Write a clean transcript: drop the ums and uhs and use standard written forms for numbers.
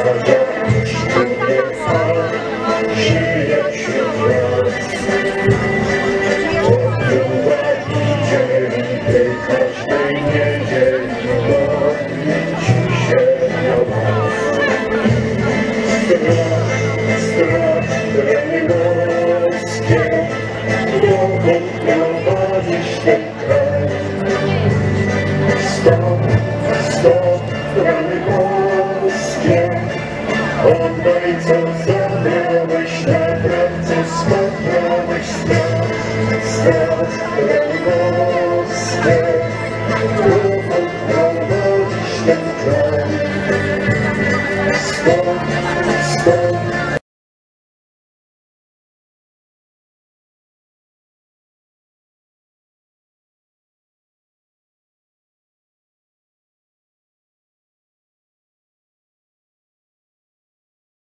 żyje wśród nas. Idzie ty każdej niedzieli modlić się na was. Strach, rany boskie, dokąd prowadzisz ten kraj. Stop, rany boskie, oddaj co zabrałeś, napraw co spaprałeś. Strach, rany boskie.